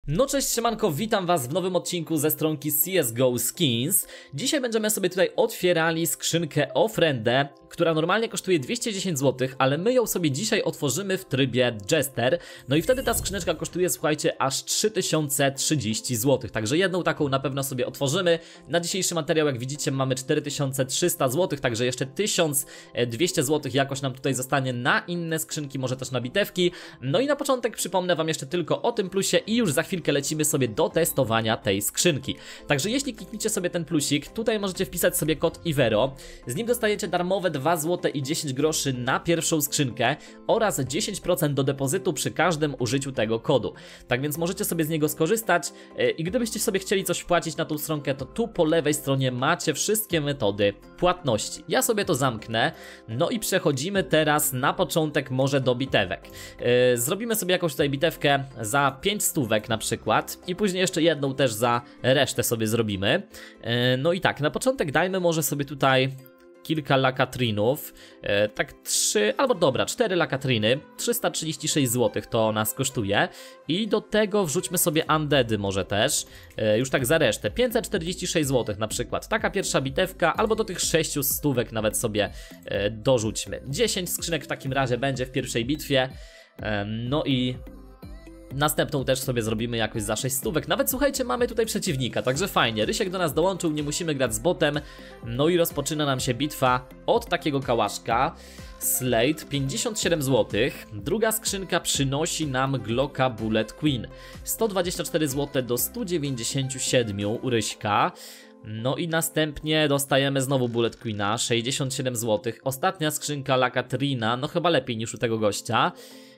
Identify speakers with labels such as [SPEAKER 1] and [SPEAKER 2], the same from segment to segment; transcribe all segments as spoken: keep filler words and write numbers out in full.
[SPEAKER 1] No cześć siemanko, witam was w nowym odcinku ze stronki C S G O Skins. Dzisiaj będziemy sobie tutaj otwierali skrzynkę Offrendę, która normalnie kosztuje dwieście dziesięć złotych, ale my ją sobie dzisiaj otworzymy w trybie Jester. No i wtedy ta skrzyneczka kosztuje, słuchajcie, aż trzy tysiące trzydzieści złotych. Także jedną taką na pewno sobie otworzymy. Na dzisiejszy materiał, jak widzicie, mamy cztery tysiące trzysta złotych, także jeszcze tysiąc dwieście złotych jakoś nam tutaj zostanie na inne skrzynki, może też na bitewki. No i na początek przypomnę wam jeszcze tylko o tym plusie i już za chwilkę lecimy sobie do testowania tej skrzynki. Także jeśli klikniecie sobie ten plusik, tutaj możecie wpisać sobie kod Ivero. Z nim dostajecie darmowe dwa złote i dziesięć groszy na pierwszą skrzynkę oraz dziesięć procent do depozytu przy każdym użyciu tego kodu. Tak więc możecie sobie z niego skorzystać i gdybyście sobie chcieli coś wpłacić na tą stronkę, to tu po lewej stronie macie wszystkie metody płatności. Ja sobie to zamknę. No i przechodzimy teraz na początek może do bitewek. Zrobimy sobie jakąś tutaj bitewkę za pięć stówek na przykład i później jeszcze jedną też za resztę sobie zrobimy. No i tak, na początek dajmy może sobie tutaj kilka lakatrinów, e, tak trzy, albo dobra, cztery lakatriny, trzysta trzydzieści sześć złotych to nas kosztuje i do tego wrzućmy sobie undeady może też, e, już tak za resztę, pięćset czterdzieści sześć złotych na przykład, taka pierwsza bitewka, albo do tych sześciu stówek nawet sobie e, dorzućmy. dziesięć skrzynek w takim razie będzie w pierwszej bitwie, e, no i następną też sobie zrobimy jakoś za sześć stówek. Nawet słuchajcie, mamy tutaj przeciwnika, także fajnie. Rysiek do nas dołączył, nie musimy grać z botem. No i rozpoczyna nam się bitwa od takiego kałaszka. Slate, pięćdziesiąt siedem złotych. Druga skrzynka przynosi nam Glocka Bullet Queen. sto dwadzieścia cztery złote do stu dziewięćdziesięciu siedmiu u Ryśka. No i następnie dostajemy znowu Bullet Queena, sześćdziesiąt siedem złotych. Ostatnia skrzynka Lakatrina, no chyba lepiej niż u tego gościa.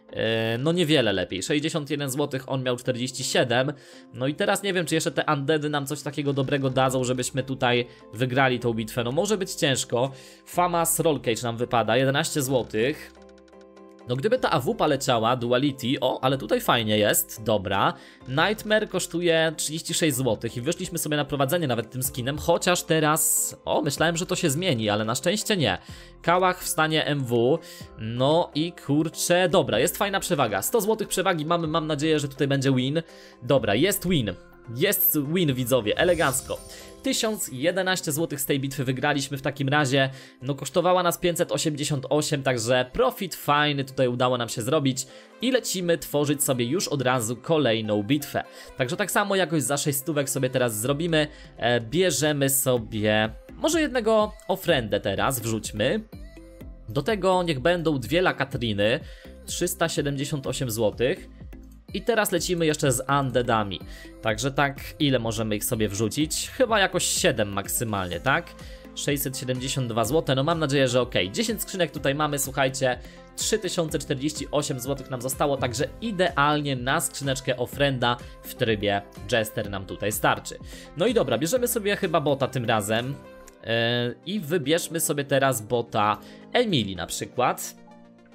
[SPEAKER 1] No niewiele lepiej, sześćdziesiąt jeden złotych, on miał czterdzieści siedem. No i teraz nie wiem, czy jeszcze te undeady nam coś takiego dobrego dadzą, żebyśmy tutaj wygrali tą bitwę. No może być ciężko. Famas Roll Cage nam wypada, jedenaście złotych. No gdyby ta A W P leciała, Duality, o, ale tutaj fajnie jest, dobra. Nightmare kosztuje trzydzieści sześć złotych i wyszliśmy sobie na prowadzenie nawet tym skinem, chociaż teraz, o, myślałem, że to się zmieni, ale na szczęście nie. Kałach w stanie M W, no i kurczę, dobra, jest fajna przewaga, sto złotych przewagi mamy, mam nadzieję, że tutaj będzie win. Dobra, jest win, jest win widzowie, elegancko. tysiąc jedenaście złotych z tej bitwy wygraliśmy w takim razie. No kosztowała nas pięćset osiemdziesiąt osiem, także profit fajny tutaj udało nam się zrobić. I lecimy tworzyć sobie już od razu kolejną bitwę. Także tak samo jakoś za sześć stówek sobie teraz zrobimy. e, Bierzemy sobie może jednego Offrendę teraz, wrzućmy. Do tego niech będą dwie lakatriny, trzysta siedemdziesiąt osiem złotych. I teraz lecimy jeszcze z undeadami. Także tak, ile możemy ich sobie wrzucić? Chyba jakoś siedem maksymalnie, tak? sześćset siedemdziesiąt dwa złote, no mam nadzieję, że ok. dziesięć skrzynek tutaj mamy, słuchajcie, trzy tysiące czterdzieści osiem złotych nam zostało, także idealnie na skrzyneczkę Offrenda w trybie Jester nam tutaj starczy. No i dobra, bierzemy sobie chyba bota tym razem yy, i wybierzmy sobie teraz bota Emily na przykład.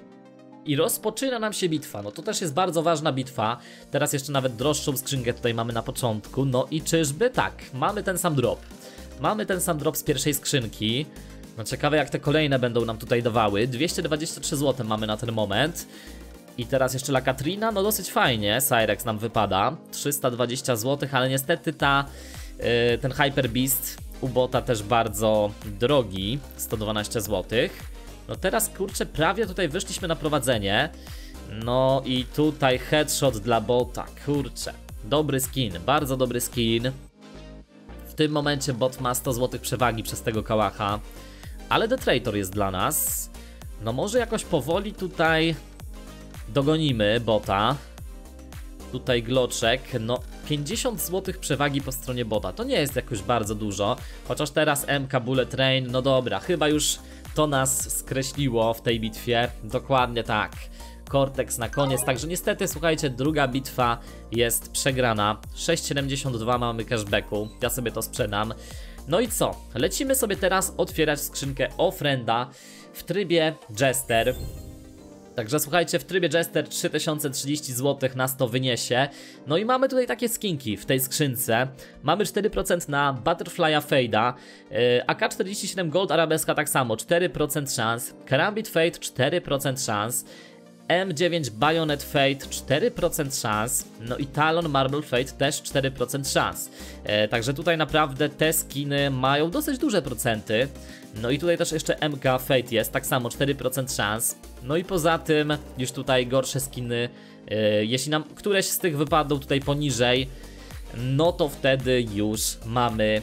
[SPEAKER 1] I rozpoczyna nam się bitwa, no to też jest bardzo ważna bitwa. Teraz jeszcze nawet droższą skrzynkę tutaj mamy na początku. No i czyżby tak, mamy ten sam drop. Mamy ten sam drop z pierwszej skrzynki. No ciekawe jak te kolejne będą nam tutaj dawały. Dwieście dwadzieścia trzy złote mamy na ten moment. I teraz jeszcze Lakatrina, no dosyć fajnie. Cyrex nam wypada, trzysta dwadzieścia złotych, ale niestety ta, yy, ten Hyper Beast u bota też bardzo drogi, sto dwanaście złotych. No teraz kurczę, prawie tutaj wyszliśmy na prowadzenie. No i tutaj headshot dla bota, kurczę. Dobry skin, bardzo dobry skin. W tym momencie bot ma sto złotych przewagi przez tego kałacha. Ale The Traitor jest dla nas. No może jakoś powoli tutaj dogonimy bota. Tutaj Gloczek, no pięćdziesiąt złotych przewagi po stronie bota. To nie jest jakoś bardzo dużo. Chociaż teraz M K Bullet Train, no dobra, chyba już to nas skreśliło w tej bitwie. Dokładnie tak. Cortex na koniec. Także niestety, słuchajcie, druga bitwa jest przegrana. sześć siedemdziesiąt dwa mamy cashbacku. Ja sobie to sprzedam. No i co? Lecimy sobie teraz otwierać skrzynkę Offrenda w trybie Jester. Także słuchajcie, w trybie Jester trzy tysiące trzydzieści złotych nas to wyniesie. No i mamy tutaj takie skinki w tej skrzynce. Mamy cztery procent na Butterfly'a Fade'a, yy, A K czterdzieści siedem Gold Arabeska tak samo, cztery procent szans, Karambit Fade cztery procent szans. M dziewięć Bayonet Fate cztery procent szans, no i Talon Marble Fate też cztery procent szans. E, także tutaj naprawdę te skiny mają dosyć duże procenty. No i tutaj też jeszcze M K Fate jest, tak samo cztery procent szans. No i poza tym już tutaj gorsze skiny, e, jeśli nam któreś z tych wypadną tutaj poniżej, no to wtedy już mamy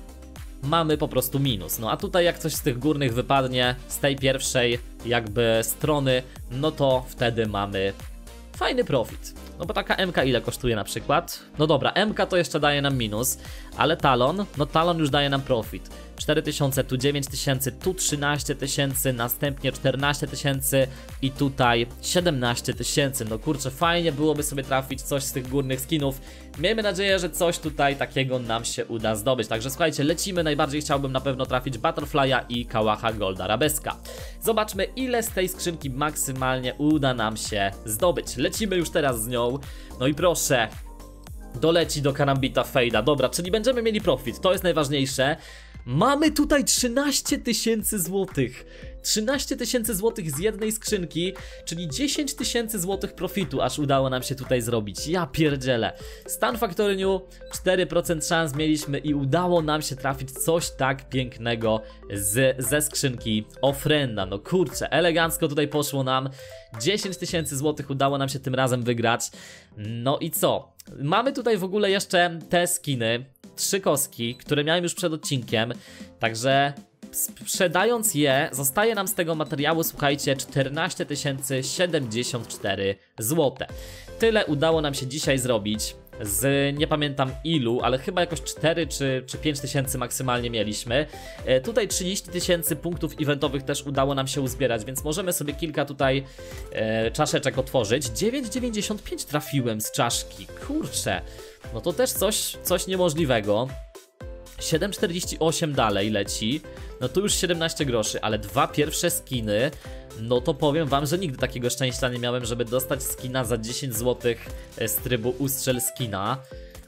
[SPEAKER 1] mamy po prostu minus. No a tutaj jak coś z tych górnych wypadnie, z tej pierwszej jakby strony, no to wtedy mamy fajny profit. No bo taka M K ile kosztuje na przykład? No dobra, M K to jeszcze daje nam minus, ale Talon, no Talon już daje nam profit. cztery tysiące, tu dziewięć tysięcy, tu trzynaście tysięcy, następnie czternaście tysięcy i tutaj siedemnaście tysięcy. No kurczę, fajnie byłoby sobie trafić coś z tych górnych skinów. Miejmy nadzieję, że coś tutaj takiego nam się uda zdobyć. Także słuchajcie, lecimy. Najbardziej chciałbym na pewno trafić Butterfly'a i Kałacha Gold Arabeska. Zobaczmy, ile z tej skrzynki maksymalnie uda nam się zdobyć. Lecimy już teraz z nią. No i proszę, doleci do Karambita Fade'a. Dobra, czyli będziemy mieli profit, to jest najważniejsze. Mamy tutaj trzynaście tysięcy złotych. trzynaście tysięcy złotych z jednej skrzynki, czyli dziesięć tysięcy złotych profitu aż udało nam się tutaj zrobić. Ja pierdzielę. Stan Factory New, cztery procent szans mieliśmy i udało nam się trafić coś tak pięknego z, ze skrzynki Ofrenda. No kurczę, elegancko tutaj poszło nam. dziesięć tysięcy złotych udało nam się tym razem wygrać. No i co? Mamy tutaj w ogóle jeszcze te skiny, trzy kostki, które miałem już przed odcinkiem, także sprzedając je, zostaje nam z tego materiału, słuchajcie, czternaście tysięcy siedemdziesiąt cztery złote. Tyle udało nam się dzisiaj zrobić. Z nie pamiętam ilu, ale chyba jakoś cztery czy, czy pięć tysięcy maksymalnie mieliśmy. e, Tutaj trzydzieści tysięcy punktów eventowych też udało nam się uzbierać, więc możemy sobie kilka tutaj e, czaszeczek otworzyć. dziewięć dziewięćdziesiąt pięć trafiłem z czaszki, kurczę. No to też coś, coś niemożliwego. siedem czterdzieści osiem dalej leci. No tu już siedemnaście groszy, ale dwa pierwsze skiny, no to powiem wam, że nigdy takiego szczęścia nie miałem, żeby dostać skina za dziesięć złotych z trybu ustrzel skina.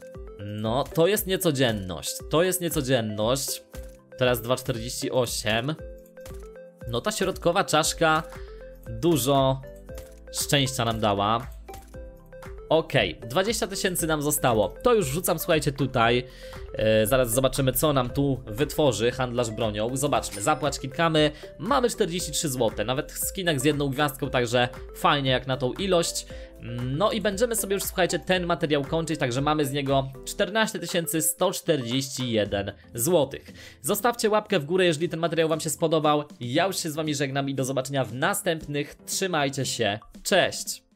[SPEAKER 1] No to jest niecodzienność, to jest niecodzienność. Teraz dwa czterdzieści osiem. No ta środkowa czaszka dużo szczęścia nam dała. Okej, okay, dwadzieścia tysięcy nam zostało. To już wrzucam, słuchajcie, tutaj. Yy, zaraz zobaczymy, co nam tu wytworzy handlarz bronią. Zobaczmy, zapłać klikamy. Mamy czterdzieści trzy złote. Nawet skinek z jedną gwiazdką, także fajnie jak na tą ilość. No i będziemy sobie już, słuchajcie, ten materiał kończyć, także mamy z niego czternaście tysięcy sto czterdzieści jeden złotych. Zostawcie łapkę w górę, jeżeli ten materiał wam się spodobał. Ja już się z wami żegnam i do zobaczenia w następnych. Trzymajcie się, cześć!